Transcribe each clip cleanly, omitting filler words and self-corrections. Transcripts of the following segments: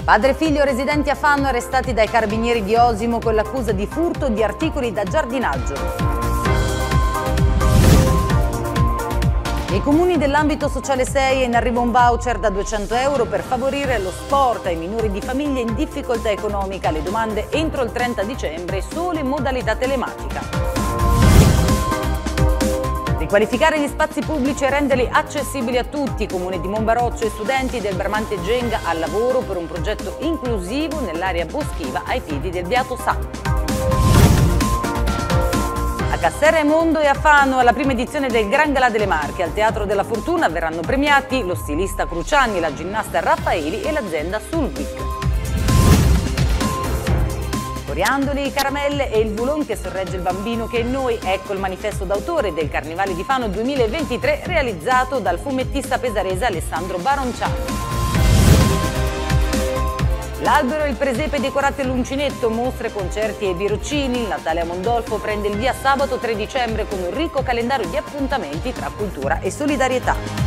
Padre e figlio residenti a Fano arrestati dai carabinieri di Osimo con l'accusa di furto di articoli da giardinaggio. Nei comuni dell'ambito sociale 6 è in arrivo un voucher da 200 euro per favorire lo sport ai minori di famiglie in difficoltà economica. Le domande entro il 30 dicembre solo in modalità telematica. Riqualificare gli spazi pubblici e renderli accessibili a tutti. I comuni di Monbaroccio e studenti del Bramante Genga al lavoro per un progetto inclusivo nell'area boschiva ai piedi del Beato Santo. A Casterra e Mondo e a Fano alla prima edizione del Gran Galà delle Marche. Al Teatro della Fortuna verranno premiati lo stilista Cruciani, la ginnasta Raffaeli e l'azienda Sulpic. Coriandoli, caramelle e il vulon che sorregge il bambino che è in noi. Ecco il manifesto d'autore del Carnevale di Fano 2023 realizzato dal fumettista pesarese Alessandro Baronciano. L'albero e il presepe decorati all'uncinetto, mostre, concerti e birroccini. Il Natale a Mondolfo prende il via sabato 3 dicembre con un ricco calendario di appuntamenti tra cultura e solidarietà.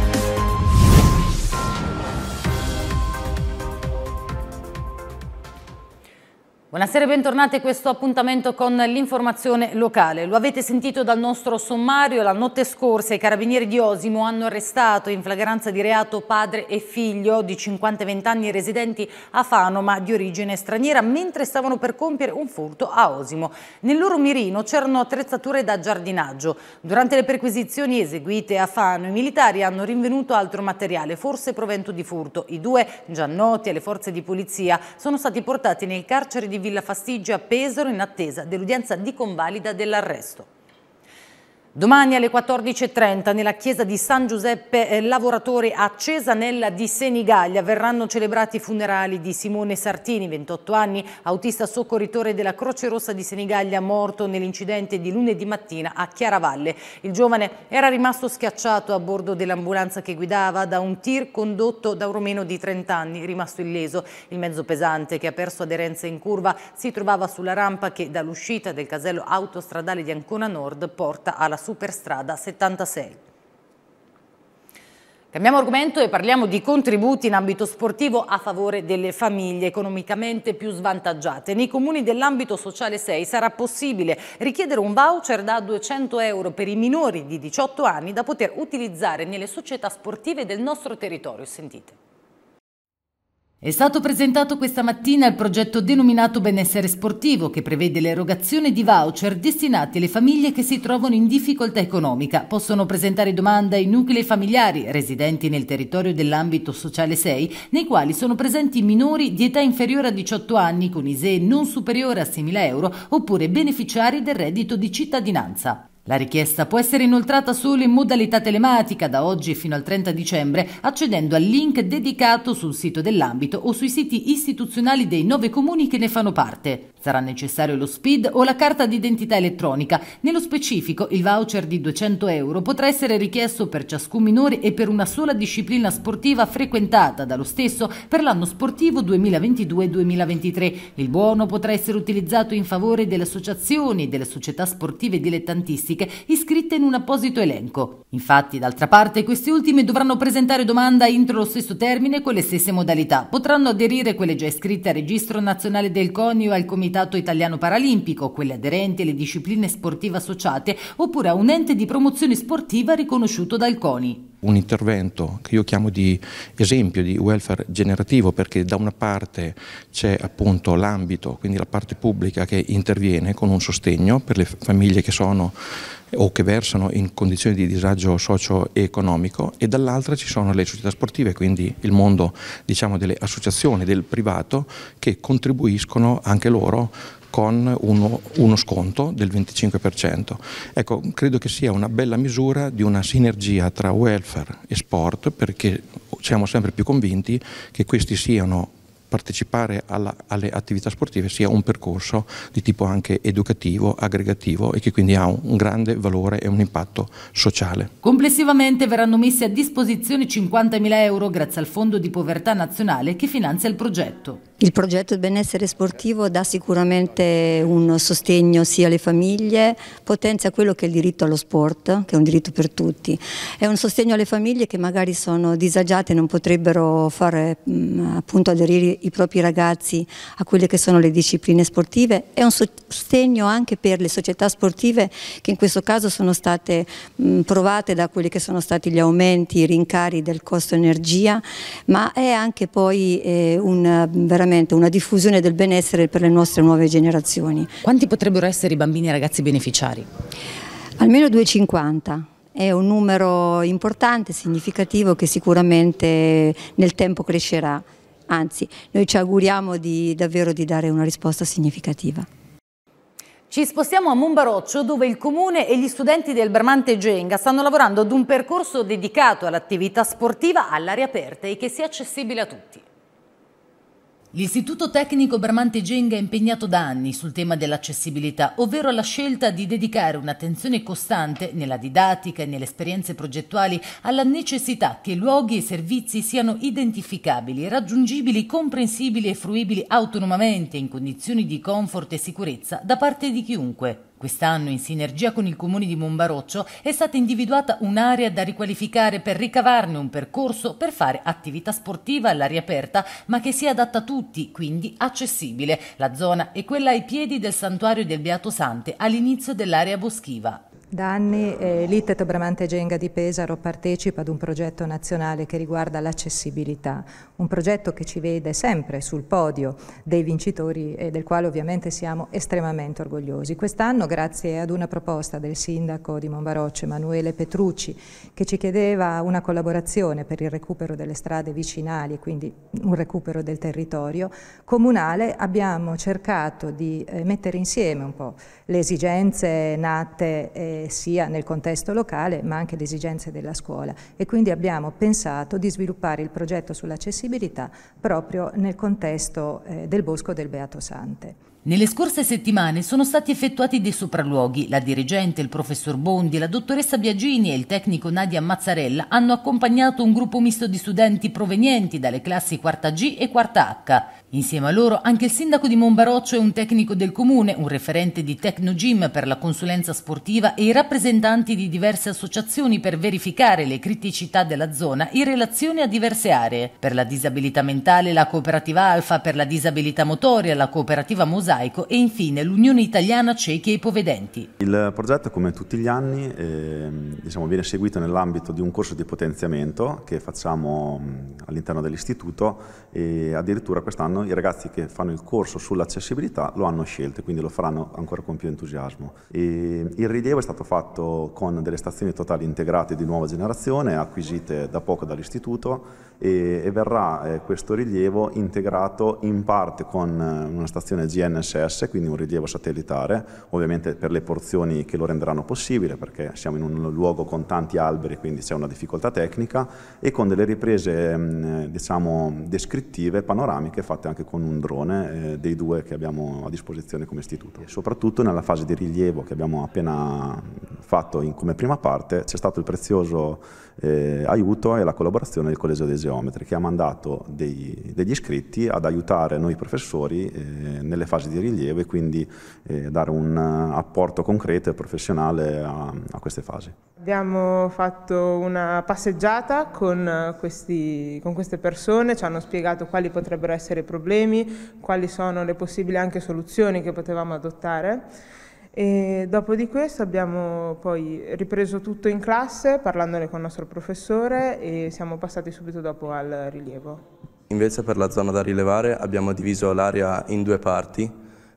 Buonasera e bentornati a questo appuntamento con l'informazione locale. Lo avete sentito dal nostro sommario, la notte scorsa i carabinieri di Osimo hanno arrestato in flagranza di reato padre e figlio di 50 e 20 anni residenti a Fano ma di origine straniera mentre stavano per compiere un furto a Osimo. Nel loro mirino c'erano attrezzature da giardinaggio. Durante le perquisizioni eseguite a Fano i militari hanno rinvenuto altro materiale, forse provento di furto. I due, già noti alle forze di polizia, sono stati portati nel carcere di Villa Fastigia a Pesaro in attesa dell'udienza di convalida dell'arresto. Domani alle 14:30 nella chiesa di San Giuseppe Lavoratore a Cesanella di Senigallia verranno celebrati i funerali di Simone Sartini, 28 anni, autista soccorritore della Croce Rossa di Senigallia, morto nell'incidente di lunedì mattina a Chiaravalle. Il giovane era rimasto schiacciato a bordo dell'ambulanza che guidava da un tir condotto da un romeno di 30 anni, rimasto illeso. Il mezzo pesante che ha perso aderenza in curva si trovava sulla rampa che dall'uscita del casello autostradale di Ancona Nord porta alla Superstrada 76. Cambiamo argomento e parliamo di contributi in ambito sportivo a favore delle famiglie economicamente più svantaggiate. Nei comuni dell'ambito sociale 6 sarà possibile richiedere un voucher da 200 euro per i minori di 18 anni da poter utilizzare nelle società sportive del nostro territorio. Sentite. È stato presentato questa mattina il progetto denominato Benessere Sportivo, che prevede l'erogazione di voucher destinati alle famiglie che si trovano in difficoltà economica. Possono presentare domanda i nuclei familiari residenti nel territorio dell'ambito sociale 6, nei quali sono presenti minori di età inferiore a 18 anni con ISEE non superiore a 6.000 euro oppure beneficiari del reddito di cittadinanza. La richiesta può essere inoltrata solo in modalità telematica da oggi fino al 30 dicembre accedendo al link dedicato sul sito dell'ambito o sui siti istituzionali dei 9 comuni che ne fanno parte. Sarà necessario lo SPID o la carta d'identità elettronica. Nello specifico, il voucher di 200 euro potrà essere richiesto per ciascun minore e per una sola disciplina sportiva frequentata dallo stesso per l'anno sportivo 2022-2023. Il buono potrà essere utilizzato in favore delle associazioni e delle società sportive dilettantistiche iscritte in un apposito elenco. Infatti, d'altra parte, queste ultime dovranno presentare domanda entro lo stesso termine con le stesse modalità. Potranno aderire quelle già iscritte al Registro Nazionale del CONI o al Comitato Italiano Paralimpico, quelle aderenti alle discipline sportive associate oppure a un ente di promozione sportiva riconosciuto dal CONI. Un intervento che io chiamo di esempio di welfare generativo, perché da una parte c'è appunto l'ambito, quindi la parte pubblica che interviene con un sostegno per le famiglie che sono o che versano in condizioni di disagio socio-economico e dall'altra ci sono le società sportive, quindi il mondo diciamo delle associazioni del privato che contribuiscono anche loro con uno sconto del 25%. Ecco, credo che sia una bella misura di una sinergia tra welfare e sport, perché siamo sempre più convinti che questi siano partecipare alle attività sportive sia un percorso di tipo anche educativo, aggregativo e che quindi ha un grande valore e un impatto sociale. Complessivamente verranno messi a disposizione 50.000 euro grazie al Fondo di Povertà Nazionale che finanzia il progetto. Il progetto del benessere sportivo dà sicuramente un sostegno sia alle famiglie, potenzia quello che è il diritto allo sport, che è un diritto per tutti. È un sostegno alle famiglie che magari sono disagiate e non potrebbero fare appunto aderire i propri ragazzi a quelle che sono le discipline sportive. È un sostegno anche per le società sportive che in questo caso sono state provate da quelli che sono stati gli aumenti, i rincari del costo energia, ma è anche poi veramente una diffusione del benessere per le nostre nuove generazioni. Quanti potrebbero essere i bambini e ragazzi beneficiari? Almeno 250. È un numero importante, significativo, che sicuramente nel tempo crescerà. Anzi, noi ci auguriamo davvero di dare una risposta significativa. Ci spostiamo a Monbaroccio, dove il Comune e gli studenti del Bramante Genga stanno lavorando ad un percorso dedicato all'attività sportiva all'aria aperta e che sia accessibile a tutti. L'Istituto Tecnico Bramante Genga è impegnato da anni sul tema dell'accessibilità, ovvero la scelta di dedicare un'attenzione costante nella didattica e nelle esperienze progettuali alla necessità che luoghi e servizi siano identificabili, raggiungibili, comprensibili e fruibili autonomamente in condizioni di comfort e sicurezza da parte di chiunque. Quest'anno, in sinergia con il Comune di Monbaroccio, è stata individuata un'area da riqualificare per ricavarne un percorso per fare attività sportiva all'aria aperta, ma che sia adatta a tutti, quindi accessibile. La zona è quella ai piedi del Santuario del Beato Sante, all'inizio dell'area boschiva. Da anni l'ITET Bramante Genga di Pesaro partecipa ad un progetto nazionale che riguarda l'accessibilità, un progetto che ci vede sempre sul podio dei vincitori e del quale ovviamente siamo estremamente orgogliosi. Quest'anno, grazie ad una proposta del sindaco di Monbaroccio, Emanuele Petrucci, che ci chiedeva una collaborazione per il recupero delle strade vicinali e quindi un recupero del territorio comunale, abbiamo cercato di mettere insieme un po' le esigenze nate sia nel contesto locale ma anche le esigenze della scuola, e quindi abbiamo pensato di sviluppare il progetto sull'accessibilità proprio nel contesto del Bosco del Beato Sante. Nelle scorse settimane sono stati effettuati dei sopralluoghi. La dirigente, il professor Bondi, la dottoressa Biagini e il tecnico Nadia Mazzarella hanno accompagnato un gruppo misto di studenti provenienti dalle classi 4ª G e 4ª H. Insieme a loro anche il sindaco di Monbaroccio e un tecnico del comune, un referente di Tecnogym per la consulenza sportiva e i rappresentanti di diverse associazioni per verificare le criticità della zona in relazione a diverse aree. Per la disabilità mentale la cooperativa Alfa, per la disabilità motoria la cooperativa Mosaico e infine l'Unione Italiana Ciechi e Ipovedenti. Il progetto, come tutti gli anni, viene seguito nell'ambito di un corso di potenziamento che facciamo all'interno dell'istituto, e addirittura quest'anno i ragazzi che fanno il corso sull'accessibilità lo hanno scelto, quindi lo faranno ancora con più entusiasmo. E il rilievo è stato fatto con delle stazioni totali integrate di nuova generazione, acquisite da poco dall'istituto, e verrà questo rilievo integrato in parte con una stazione GNSS, quindi un rilievo satellitare, ovviamente per le porzioni che lo renderanno possibile, perché siamo in un luogo con tanti alberi, quindi c'è una difficoltà tecnica, e con delle riprese descrittive, panoramiche, fatte anche con un drone, dei due che abbiamo a disposizione come istituto. E soprattutto nella fase di rilievo che abbiamo appena fatto come prima parte c'è stato il prezioso aiuto e la collaborazione del Collegio dei Geometri, che ha mandato degli iscritti ad aiutare noi professori nelle fasi di rilievo e quindi dare un apporto concreto e professionale a queste fasi. Abbiamo fatto una passeggiata con queste persone, ci hanno spiegato quali potrebbero essere i problemi, quali sono le possibili anche soluzioni che potevamo adottare. E dopo di questo abbiamo poi ripreso tutto in classe parlandone con il nostro professore e siamo passati subito dopo al rilievo. Invece per la zona da rilevare abbiamo diviso l'area in due parti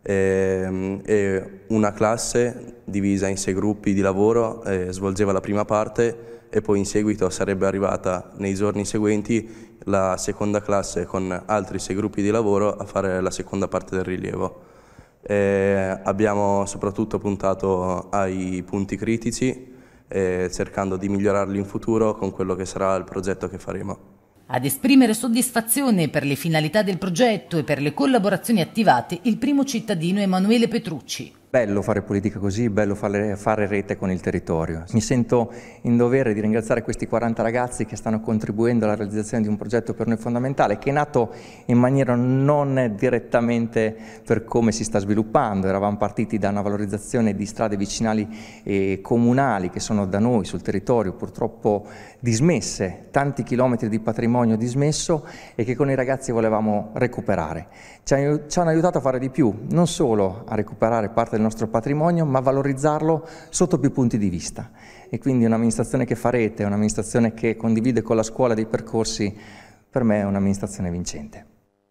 e una classe divisa in 6 gruppi di lavoro svolgeva la prima parte, e poi in seguito sarebbe arrivata nei giorni seguenti la seconda classe con altri 6 gruppi di lavoro a fare la seconda parte del rilievo. Abbiamo soprattutto puntato ai punti critici, cercando di migliorarli in futuro con quello che sarà il progetto che faremo. Ad esprimere soddisfazione per le finalità del progetto e per le collaborazioni attivate il primo cittadino Emanuele Petrucci. Bello fare politica così, bello fare rete con il territorio. Mi sento in dovere di ringraziare questi 40 ragazzi che stanno contribuendo alla realizzazione di un progetto per noi fondamentale, che è nato in maniera non direttamente per come si sta sviluppando. Eravamo partiti da una valorizzazione di strade vicinali e comunali che sono da noi sul territorio purtroppo dismesse, tanti chilometri di patrimonio dismesso e che con i ragazzi volevamo recuperare. Ci hanno aiutato a fare di più, non solo a recuperare parte del nostro patrimonio, ma a valorizzarlo sotto più punti di vista. E quindi un'amministrazione che fa rete, un'amministrazione che condivide con la scuola dei percorsi, per me è un'amministrazione vincente.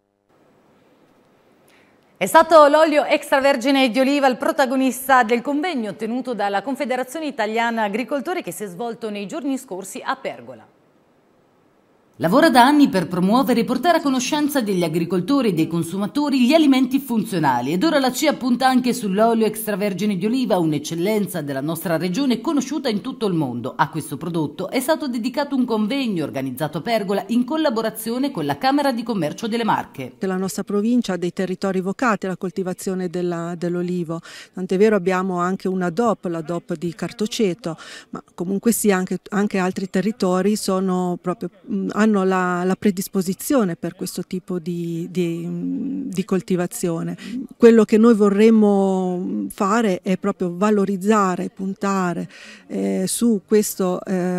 È stato l'olio extravergine di oliva il protagonista del convegno tenuto dalla Confederazione Italiana Agricoltori che si è svolto nei giorni scorsi a Pergola. Lavora da anni per promuovere e portare a conoscenza degli agricoltori e dei consumatori gli alimenti funzionali ed ora la CIA punta anche sull'olio extravergine di oliva, un'eccellenza della nostra regione conosciuta in tutto il mondo. A questo prodotto è stato dedicato un convegno organizzato a Pergola in collaborazione con la Camera di Commercio delle Marche. La nostra provincia ha dei territori vocati alla coltivazione dell'olivo, tant'è vero abbiamo anche una DOP, la DOP di Cartoceto, ma comunque sì anche altri territori hanno la predisposizione per questo tipo di coltivazione. Quello che noi vorremmo fare è proprio valorizzare, puntare su questo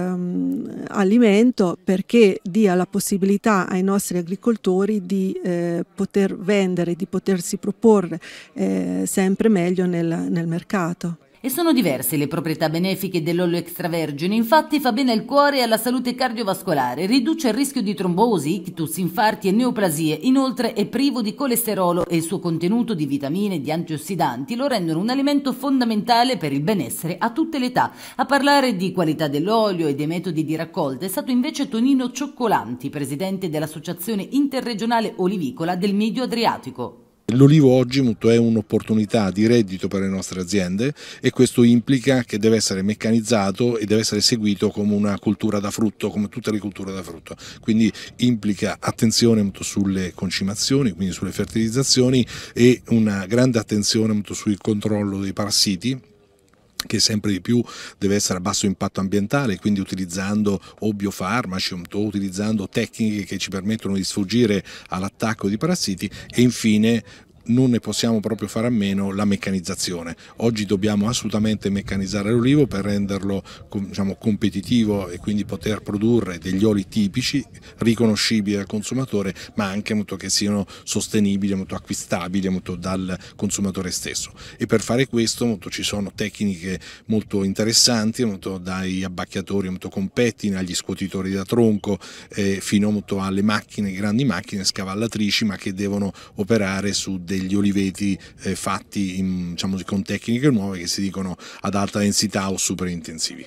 alimento perché dia la possibilità ai nostri agricoltori di poter vendere, di potersi proporre sempre meglio nel mercato. E sono diverse le proprietà benefiche dell'olio extravergine, infatti fa bene al cuore e alla salute cardiovascolare, riduce il rischio di trombosi, ictus, infarti e neoplasie, inoltre è privo di colesterolo e il suo contenuto di vitamine e di antiossidanti lo rendono un alimento fondamentale per il benessere a tutte le età. A parlare di qualità dell'olio e dei metodi di raccolta è stato invece Tonino Cioccolanti, presidente dell'Associazione Interregionale Olivicola del Medio Adriatico. L'olivo oggi è un'opportunità di reddito per le nostre aziende e questo implica che deve essere meccanizzato e deve essere seguito come una cultura da frutto, come tutte le culture da frutto. Quindi implica attenzione sulle concimazioni, quindi sulle fertilizzazioni e una grande attenzione sul controllo dei parassiti, che sempre di più deve essere a basso impatto ambientale, quindi utilizzando o biofarmaci o utilizzando tecniche che ci permettono di sfuggire all'attacco di parassiti e infine non ne possiamo proprio fare a meno la meccanizzazione. Oggi dobbiamo assolutamente meccanizzare l'olivo per renderlo competitivo e quindi poter produrre degli oli tipici riconoscibili al consumatore ma anche che siano sostenibili, acquistabili dal consumatore stesso e per fare questo ci sono tecniche molto interessanti dai abbacchiatori con pettine agli scuotitori da tronco fino alle macchine, grandi macchine scavallatrici ma che devono operare su degli oliveti fatti con tecniche nuove che si dicono ad alta densità o super intensivi.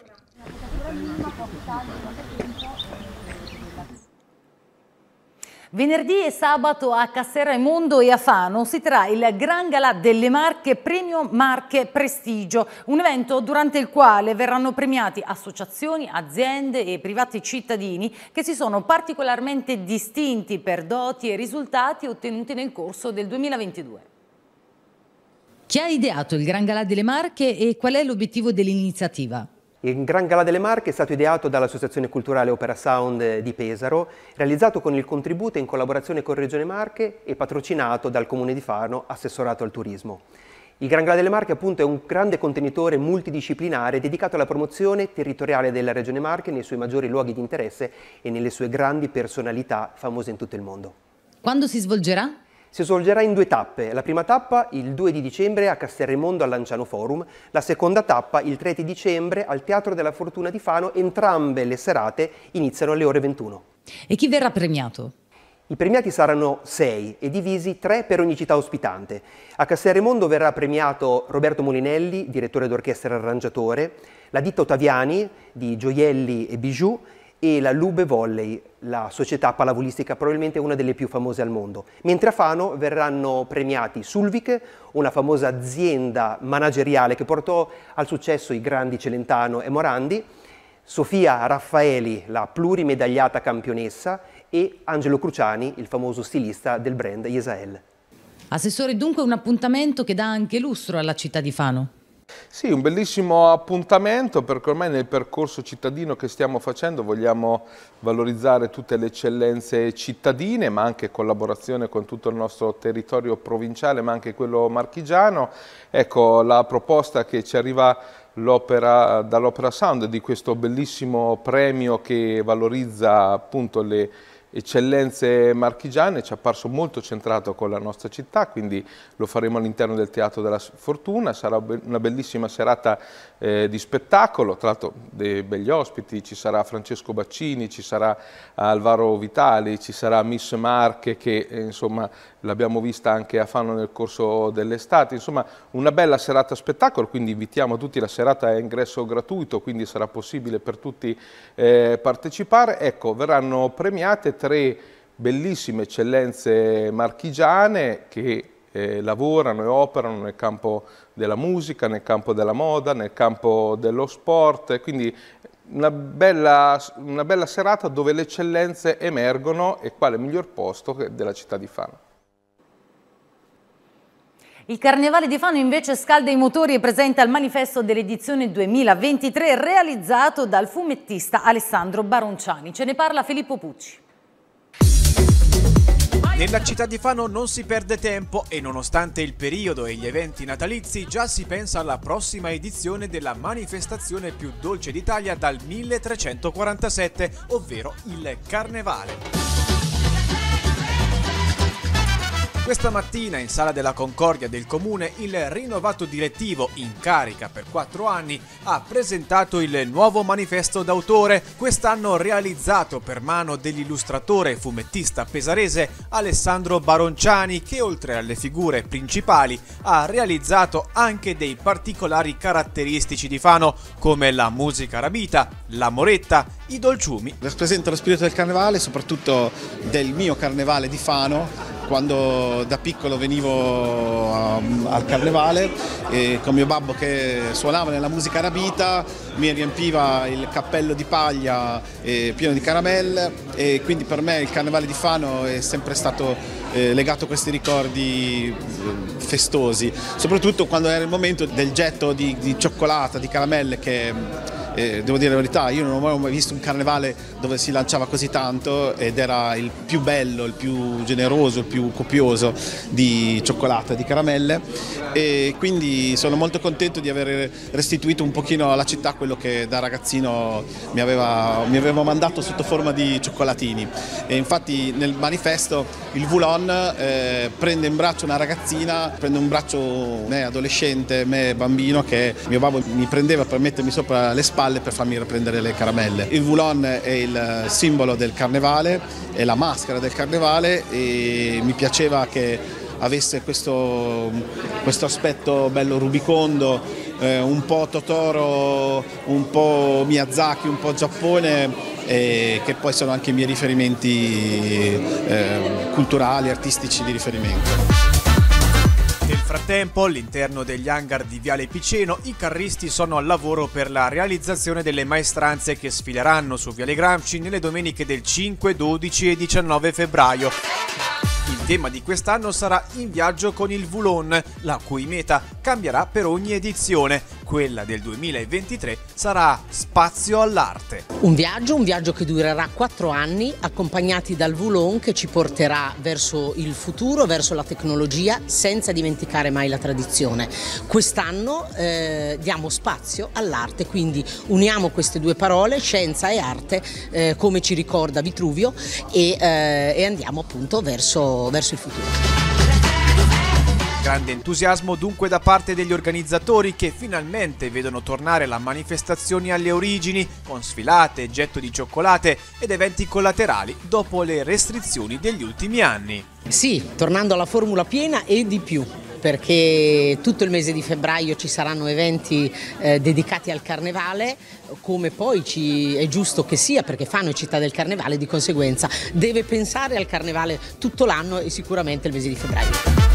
Venerdì e sabato a Castelraimondo e a Fano si terrà il Gran Galà delle Marche Premio Marche Prestigio, un evento durante il quale verranno premiati associazioni, aziende e privati cittadini che si sono particolarmente distinti per doti e risultati ottenuti nel corso del 2022. Chi ha ideato il Gran Galà delle Marche e qual è l'obiettivo dell'iniziativa? Il Gran Galà delle Marche è stato ideato dall'Associazione Culturale Opera Sound di Pesaro, realizzato con il contributo in collaborazione con Regione Marche e patrocinato dal Comune di Fano, assessorato al turismo. Il Gran Galà delle Marche appunto è un grande contenitore multidisciplinare dedicato alla promozione territoriale della Regione Marche nei suoi maggiori luoghi di interesse e nelle sue grandi personalità famose in tutto il mondo. Quando si svolgerà? Si svolgerà in 2 tappe, la prima tappa il 2 di dicembre a Castelraimondo al Lanciano Forum, la seconda tappa il 3 di dicembre al Teatro della Fortuna di Fano, entrambe le serate iniziano alle ore 21. E chi verrà premiato? I premiati saranno 6 e divisi 3 per ogni città ospitante. A Castelraimondo verrà premiato Roberto Molinelli, direttore d'orchestra e arrangiatore, la ditta Ottaviani di gioielli e bijou e la Lube Volley, la società pallavolistica probabilmente una delle più famose al mondo. Mentre a Fano verranno premiati Sulvic, una famosa azienda manageriale che portò al successo i grandi Celentano e Morandi, Sofia Raffaeli, la plurimedagliata campionessa, e Angelo Cruciani, il famoso stilista del brand Yesael. Assessore, dunque un appuntamento che dà anche lustro alla città di Fano. Sì, un bellissimo appuntamento, perché ormai nel percorso cittadino che stiamo facendo vogliamo valorizzare tutte le eccellenze cittadine, ma anche collaborazione con tutto il nostro territorio provinciale, ma anche quello marchigiano. Ecco, la proposta che ci arriva dall'Opera Sound, di questo bellissimo premio che valorizza appunto le eccellenze marchigiane, ci è apparso molto centrato con la nostra città, quindi lo faremo all'interno del Teatro della Fortuna. Sarà una bellissima serata di spettacolo, tra l'altro dei begli ospiti, ci sarà Francesco Baccini, ci sarà Alvaro Vitali, ci sarà Miss Marche che insomma l'abbiamo vista anche a Fano nel corso dell'estate, insomma una bella serata spettacolo, quindi invitiamo tutti, la serata è a ingresso gratuito, quindi sarà possibile per tutti partecipare. Ecco, verranno premiate 3 bellissime eccellenze marchigiane che lavorano e operano nel campo della musica, nel campo della moda, nel campo dello sport, quindi una bella serata dove le eccellenze emergono, e quale miglior posto della città di Fano. Il Carnevale di Fano invece scalda i motori e presenta il manifesto dell'edizione 2023 realizzato dal fumettista Alessandro Baronciani. Ce ne parla Filippo Pucci. Nella città di Fano non si perde tempo e nonostante il periodo e gli eventi natalizi già si pensa alla prossima edizione della manifestazione più dolce d'Italia dal 1347, ovvero il Carnevale. Questa mattina in Sala della Concordia del Comune il rinnovato direttivo in carica per 4 anni ha presentato il nuovo manifesto d'autore, quest'anno realizzato per mano dell'illustratore e fumettista pesarese Alessandro Baronciani, che oltre alle figure principali ha realizzato anche dei particolari caratteristici di Fano come la musica arabita, la moretta, i dolciumi. Rappresenta lo spirito del carnevale, soprattutto del mio carnevale di Fano. Quando da piccolo venivo al carnevale con mio babbo che suonava nella musica arabita, mi riempiva il cappello di paglia pieno di caramelle, e quindi per me il carnevale di Fano è sempre stato legato a questi ricordi festosi, soprattutto quando era il momento del getto di cioccolata, di caramelle, che devo dire la verità, io non ho mai visto un carnevale dove si lanciava così tanto, ed era il più bello, il più generoso, il più copioso di cioccolata, di caramelle, e quindi sono molto contento di aver restituito un pochino alla città quello che da ragazzino mi aveva mandato sotto forma di cioccolatini. E infatti nel manifesto il Voulon prende in braccio una ragazzina, prende in braccio me adolescente, me bambino, che mio babbo mi prendeva per mettermi sopra le spalle per farmi riprendere le caramelle. Il Voulon è il simbolo del carnevale, è la maschera del carnevale, e mi piaceva che avesse questo aspetto bello rubicondo, un po' Totoro, un po' Miyazaki, un po' Giappone, che poi sono anche i miei riferimenti culturali, artistici di riferimento. Nel frattempo, all'interno degli hangar di Viale Piceno, i carristi sono al lavoro per la realizzazione delle maestranze che sfileranno su Viale Gramsci nelle domeniche del 5, 12 e 19 febbraio. Il tema di quest'anno sarà In viaggio con il Voulon, la cui meta cambierà per ogni edizione. Quella del 2023 sarà Spazio all'arte. Un viaggio che durerà 4 anni, accompagnati dal Voulon, che ci porterà verso il futuro, verso la tecnologia, senza dimenticare mai la tradizione. Quest'anno diamo spazio all'arte, quindi uniamo queste due parole, scienza e arte, come ci ricorda Vitruvio, e andiamo appunto verso il futuro. Grande entusiasmo dunque da parte degli organizzatori, che finalmente vedono tornare la manifestazione alle origini, con sfilate, getto di cioccolate ed eventi collaterali dopo le restrizioni degli ultimi anni. Sì, tornando alla formula piena e di più, perché tutto il mese di febbraio ci saranno eventi dedicati al carnevale, come poi è giusto che sia, perché Fano è città del carnevale, di conseguenza deve pensare al carnevale tutto l'anno e sicuramente il mese di febbraio.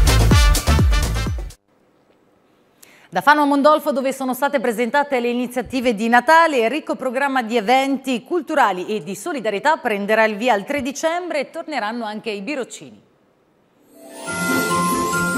Da Fano a Mondolfo, dove sono state presentate le iniziative di Natale, il ricco programma di eventi culturali e di solidarietà prenderà il via il 3 dicembre e torneranno anche i biroccini.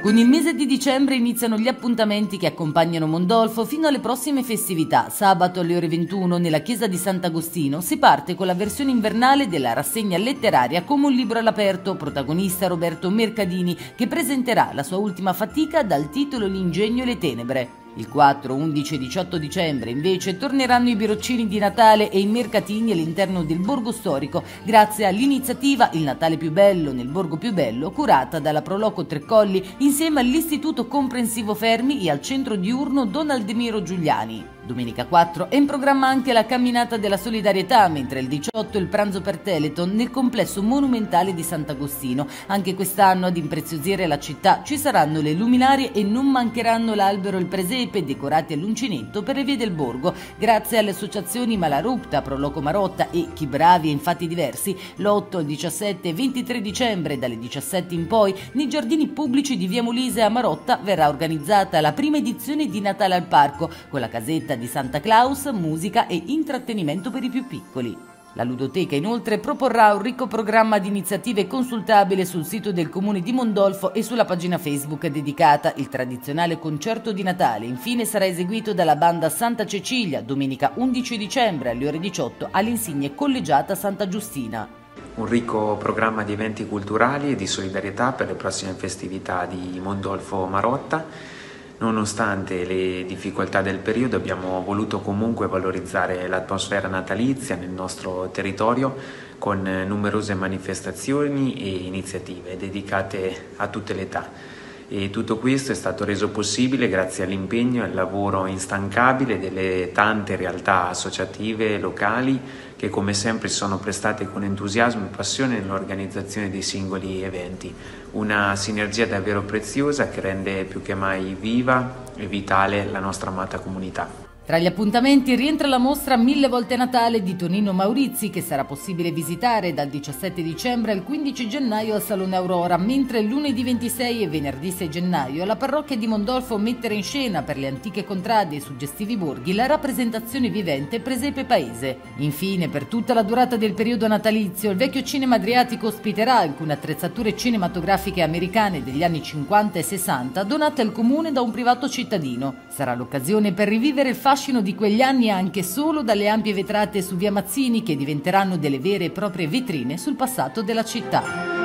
Con il mese di dicembre iniziano gli appuntamenti che accompagnano Mondolfo fino alle prossime festività. Sabato alle ore 21 nella chiesa di Sant'Agostino si parte con la versione invernale della rassegna letteraria Come un libro all'aperto, protagonista Roberto Mercadini, che presenterà la sua ultima fatica dal titolo L'ingegno e le tenebre. Il 4, 11 e 18 dicembre invece torneranno i biroccini di Natale e i mercatini all'interno del borgo storico grazie all'iniziativa Il Natale più bello nel borgo più bello, curata dalla Proloco Trecolli insieme all'Istituto Comprensivo Fermi e al centro diurno Don Aldemiro Giuliani. Domenica 4 è in programma anche la camminata della solidarietà, mentre il 18 il pranzo per Teleton nel complesso monumentale di Sant'Agostino. Anche quest'anno ad impreziosire la città ci saranno le luminarie e non mancheranno l'albero e il presepe decorati all'uncinetto per le vie del borgo. Grazie alle associazioni Malarupta, Proloco Marotta e Chi Bravi e Infatti Diversi, l'8, il 17 e 23 dicembre dalle 17 in poi nei giardini pubblici di Via Molise a Marotta verrà organizzata la prima edizione di Natale al Parco con la casetta di Santa Claus, musica e intrattenimento per i più piccoli. La ludoteca inoltre proporrà un ricco programma di iniziative consultabile sul sito del comune di Mondolfo e sulla pagina Facebook dedicata. Il tradizionale concerto di Natale infine sarà eseguito dalla banda Santa Cecilia domenica 11 dicembre alle ore 18 all'insigne collegiata Santa Giustina. Un ricco programma di eventi culturali e di solidarietà per le prossime festività di Mondolfo Marotta. Nonostante le difficoltà del periodo abbiamo voluto comunque valorizzare l'atmosfera natalizia nel nostro territorio con numerose manifestazioni e iniziative dedicate a tutte le età. E tutto questo è stato reso possibile grazie all'impegno e al lavoro instancabile delle tante realtà associative locali che come sempre si sono prestate con entusiasmo e passione nell'organizzazione dei singoli eventi. Una sinergia davvero preziosa che rende più che mai viva e vitale la nostra amata comunità. Tra gli appuntamenti rientra la mostra 1000 volte Natale di Tonino Maurizi, che sarà possibile visitare dal 17 dicembre al 15 gennaio al Salone Aurora, mentre lunedì 26 e venerdì 6 gennaio la parrocchia di Mondolfo metterà in scena per le antiche contrade e suggestivi borghi la rappresentazione vivente Presepe Paese. Infine, per tutta la durata del periodo natalizio, il Vecchio Cinema Adriatico ospiterà alcune attrezzature cinematografiche americane degli anni 50 e 60 donate al comune da un privato cittadino. Sarà l'occasione per rivivere il fascino di quegli anni anche solo dalle ampie vetrate su via Mazzini che diventeranno delle vere e proprie vetrine sul passato della città.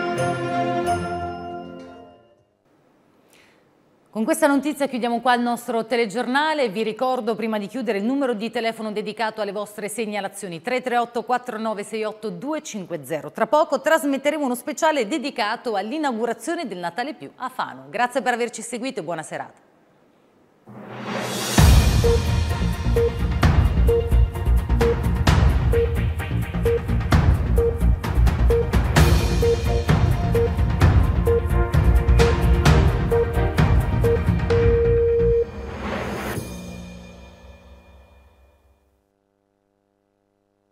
Con questa notizia chiudiamo qua il nostro telegiornale. Vi ricordo prima di chiudere il numero di telefono dedicato alle vostre segnalazioni 338 4968 250. Tra poco trasmetteremo uno speciale dedicato all'inaugurazione del Natale Più a Fano. Grazie per averci seguito e buona serata.